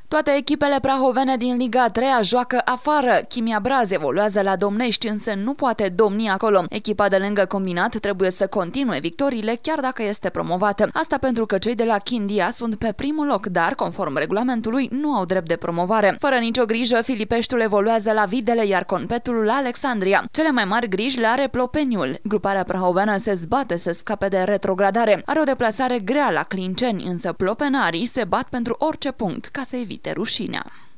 Toate echipele prahovene din Liga 3 joacă afară. Chimia Braz evoluează la Domnești, însă nu poate domni acolo. Echipa de lângă combinat trebuie să continue victoriile, chiar dacă este promovată. Asta pentru că cei de la Chindia sunt pe primul loc, dar, conform regulamentului, nu au drept de promovare. Fără nicio grijă, Filipeștiul evoluează la Videle, iar Conpetul la Alexandria. Cele mai mari griji le are Plopeniul. Gruparea prahoveană se zbate să scape de retrogradare. Are o deplasare grea la Clinceni, însă plopenarii se bat pentru orice punct ca să evite rușinea.